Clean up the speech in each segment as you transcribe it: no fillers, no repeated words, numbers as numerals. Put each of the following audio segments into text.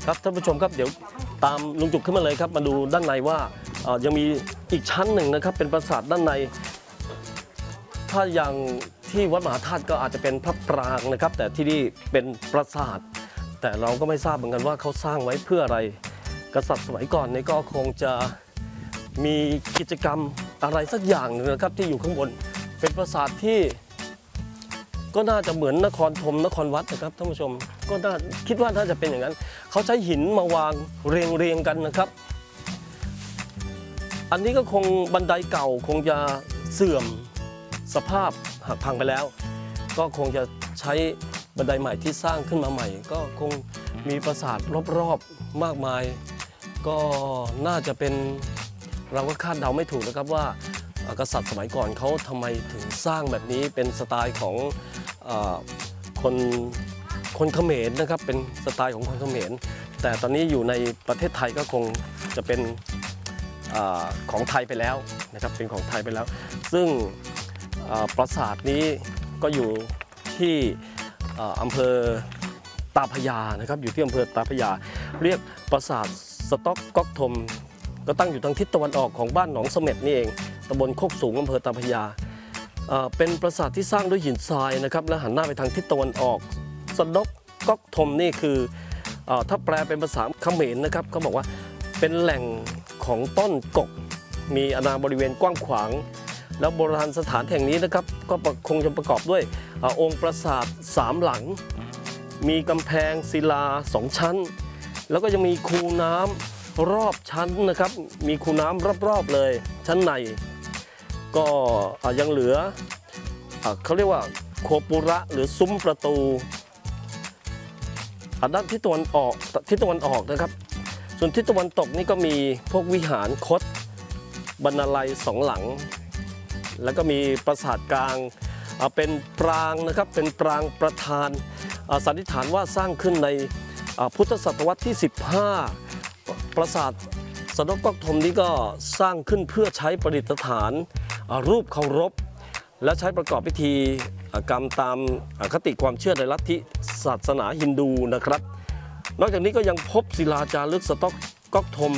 ครับท่านผู้ชมครับเดี๋ยวตามลุงจุกขึ้นมาเลยครับมาดูด้านในว่ายังมีอีกชั้นหนึ่งนะครับเป็นปราสาทด้านในถ้าอย่างที่วัดมหาธาตุก็อาจจะเป็นพระปรางนะครับแต่ที่นี่เป็นปราสาทแต่เราก็ไม่ทราบเหมือนกันว่าเขาสร้างไว้เพื่ออะไรกษัตริย์สมัยก่อนนี่ก็คงจะมีกิจกรรมอะไรสักอย่างนึงนะครับที่อยู่ข้างบนเป็นปราสาทที่ก็น่าจะเหมือนนครธมนครวัดนะครับท่านผู้ชมก็น่าคิดว่าน่าจะเป็นอย่างนั้นเขาใช้หินมาวางเรียงกันนะครับอันนี้ก็คงบันไดเก่าคงจะเสื่อมสภาพหักพังไปแล้วก็คงจะใช้บันไดใหม่ที่สร้างขึ้นมาใหม่ก็คงมีปราสาทรอบๆมากมายก็น่าจะเป็นเราก็คาดเดาไม่ถูกนะครับว่ากษัตริย์สมัยก่อนเขาทำไมถึงสร้างแบบนี้เป็นสไตล์ของคนเขมรนะครับเป็นสไตล์ของคนเขมรแต่ตอนนี้อยู่ในประเทศไทยก็คงจะเป็นของไทยไปแล้วนะครับเป็นของไทยไปแล้วซึ่งปราสาทนี้ก็อยู่ที่อำเภอตาพระยานะครับอยู่ที่อำเภอตาพระยาเรียกปราสาทสต๊อกก๊อกธมก็ตั้งอยู่ทางทิศตะวันออกของบ้านหนองเสม็ดนี่เองตำบลโคกสูงอำเภอตาพระยาเป็นปราสาทที่สร้างด้วยหินทรายนะครับและหันหน้าไปทางทิศตะวันออกสต๊อกก๊อกธมนี่คือถ้าแปลเป็นภาษาเขมรนะครับเขาบอกว่าเป็นแหล่งของต้นกกมีอาณาบริเวณกว้างขวางแล้วโบราณสถานแห่งนี้นะครับก็คงจะประกอบด้วยองค์ปราสาท3หลังมีกำแพงศิลา2ชั้นแล้วก็ยังมีคูน้ำรอบชั้นนะครับมีคูน้ำรอบๆเลยชั้นในก็ยังเหลือเขาเรียกว่าโคปุระหรือซุ้มประตูด้านทิศตะวันออกนะครับส่วนทิศตะวันตกนี่ก็มีพวกวิหารคดบรรณาลัย2หลังแล้วก็มีปราสาทกลางเป็นปรางนะครับเป็นปรางประธานสันนิษฐานว่าสร้างขึ้นในพุทธศตวรรษที่15ปราสาทสต๊อกก๊อกธมนี้ก็สร้างขึ้นเพื่อใช้ประดิษฐานรูปเคารพและใช้ประกอบพิธีกรรมตามคติความเชื่อในลัทธิศาสนาฮินดูนะครับนอกจากนี้ก็ยังพบศิลาจารึกสต๊อกก๊อกธม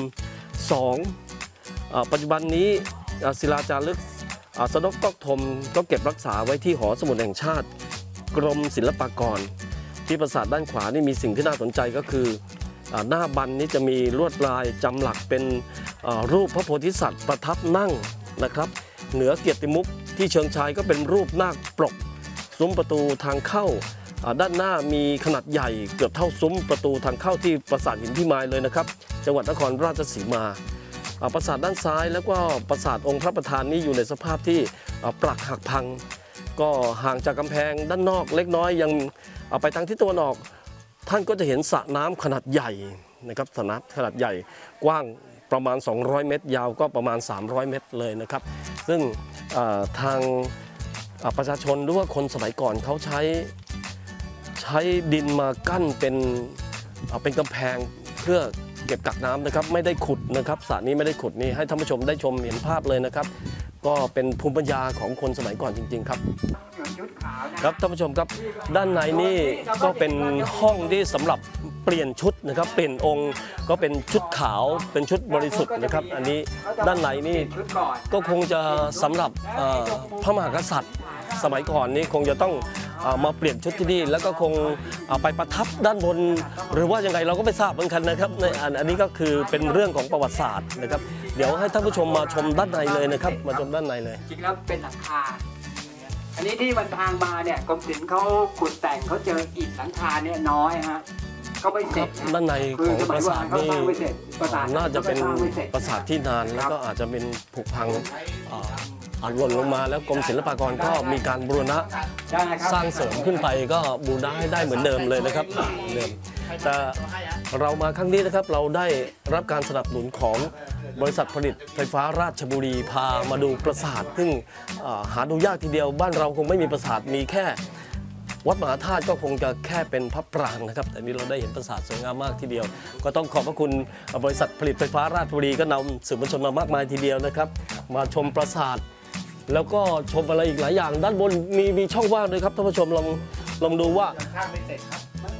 2ปัจจุบันนี้ศิลาจารึกสต๊อกก๊อกธมก็เก็บรักษาไว้ที่หอสมุดแห่งชาติกรมศิลปากรที่ปราสาทด้านขวานี่มีสิ่งที่น่าสนใจก็คือหน้าบันนี้จะมีลวดลายจำหลักเป็นรูปพระโพธิสัตว์ประทับนั่งนะครับเหนือเกียรติมุขที่เชิงชายก็เป็นรูปนาคปลกซุ้มประตูทางเข้าด้านหน้ามีขนาดใหญ่เกือบเท่าซุ้มประตูทางเข้าที่ปราสาทหินพิมายเลยนะครับจังหวัดนครราชสีมาปราสาทด้านซ้ายแล้วก็ปราสาทองค์พระประธานนี้อยู่ในสภาพที่ปรักหักพังก็ห่างจากกำแพงด้านนอกเล็กน้อยยังไปทางทิศตะวันออกท่านก็จะเห็นสระน้ำขนาดใหญ่นะครับสระน้ำขนาดใหญ่กว้างประมาณ200เมตรยาวก็ประมาณ300เมตรเลยนะครับซึ่งทางประชาชนหรือว่าคนสมัยก่อนเขาใช้ดินมากั้นเป็นกำแพงเพื่อเก็บกักน้ำนะครับไม่ได้ขุดนะครับสระนี้ไม่ได้ขุดนี่ให้ท่านผู้ชมได้ชมเห็นภาพเลยนะครับก็เป็นภูมิปัญญาของคนสมัยก่อนจริงๆครับครับท่านผู้ชมครับด้านในนี่ก็เป็นห้องที่สำหรับเปลี่ยนชุดนะครับเปลี่ยนองค์ก็เป็นชุดขาวเป็นชุดบริสุทธิ์นะครับอันนี้ด้านในนี่ก็คงจะสำหรับพระมหากษัตริย์สมัยก่อนนี่คงจะต้องมาเปลี่ยนชุดที่นี่แล้วก็คงไปประทับด้านบนหรือว่ายังไงเราก็ไม่ทราบเหมือนกันนะครับอันนี้ก็คือเป็นเรื่องของประวัติศาสตร์นะครับเดี๋ยวให้ท่านผู้ชมมาชมด้านในเลยนะครับมาชมด้านในเลยจริงแล้วเป็นหลังคาอันนี้ที่วันทางมาเนี่ยกรมศิลป์เขาขุดแต่งเขาเจออิฐหลังคาเนี่ยน้อยฮะก็ไม่เสร็จด้านในของปราสาทนี่น่าจะเป็นปราสาทที่นานแล้วก็อาจจะเป็นผุพังหล่นลงมาแล้วกรมศิลปากรก็มีการบูรณะสร้างเสริมขึ้นไปก็บูรณะให้ได้เหมือนเดิมเลยนะครับเดิมแต่เรามาครั้งนี้นะครับเราได้รับการสนับสนุนของบริษัทผลิตไฟฟ้าราชบุรีพามาดูปราสาทซึ่งหาดูยากทีเดียวบ้านเราคงไม่มีปราสาทมีแค่วัดมหาธาตุก็คงจะแค่เป็นพระปรางนะครับแต่นี้เราได้เห็นปราสาทสวยงามมากทีเดียวก็ต้องขอบพระคุณบริษัทผลิตไฟฟ้าราชบุรีก็นำสื่อมวลชนมามากมายทีเดียวนะครับมาชมปราสาทแล้วก็ชมอะไรอีกหลายอย่างด้านบนมีช่องว่างด้วยครับท่านผู้ชมลองดูว่า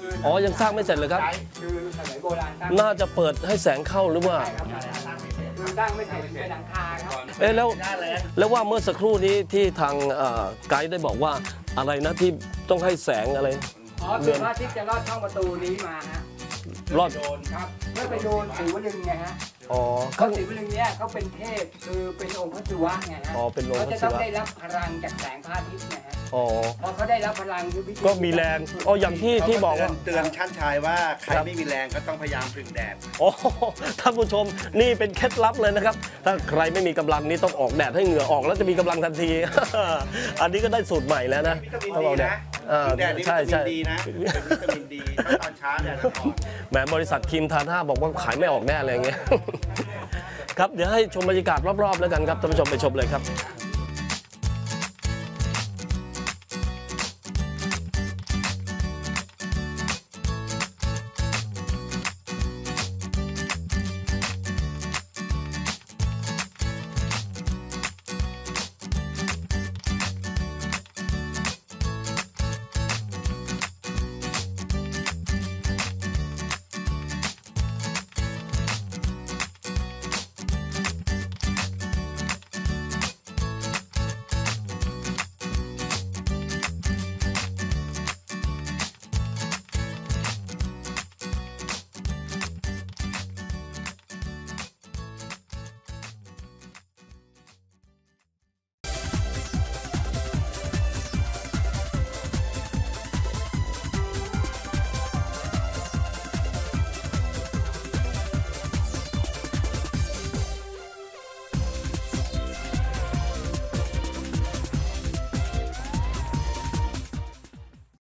อ๋อยังสร้างไม่เสร็จเลยครับคือสมัยโบราณสร้างน่าจะเปิดให้แสงเข้าหรือว่าใช่ครับคือสร้างไม่เสร็จเป็นหลังคาครับเอ๊ะแล้วว่าเมื่อสักครู่นี้ที่ทางไกด์ได้บอกว่าอะไรนะที่ต้องให้แสงอะไรอ๋อคือพระอาทิตย์จะลอดช่องประตูนี้มาฮะรอดครับเพื่อไปโดนศรีวลึงไงฮะอ๋อเขาศรีวลึงเนี่ยเขาเป็นเทพคือเป็นองค์พระศิวะไงฮะอ๋อเป็นองค์เขาพระจะศิต้องวะได้รับพลังจากแสงพระอาทิตย์นะฮะอ๋อพอเขาได้รับพลังคือวิธีก็มีแรงอ๋ออย่างที่บอกว่าเตือนชั้นชายว่าใครครับไม่มีแรงก็ต้องพยายามพึ่งแดดโอ้ท่านผู้ชมนี่เป็นเคล็ดลับเลยนะครับ ถ้าใครไม่มีกำลังนี่ต้องออกแดดให้เหงื่อออกแล้วจะมีกำลังทันที อันนี้ก็ได้สูตรใหม่แล้วนะวิตามินต้องดีออกแดดนะอ่าพึ่งแดดนี่วิใช่ตามิใช่นดีนะเป็นวิตามินดีตอนเช้าแดดอ่อนแหมบริษัทครีมทาหน้าบอกว่าขายไม่ออกแน่อะไรอย่างเงี้ย ครับเดี๋ยวให้ชมบรรยากาศรอบๆแล้วกันครับท่านผู้ชมไปชมเลยครับ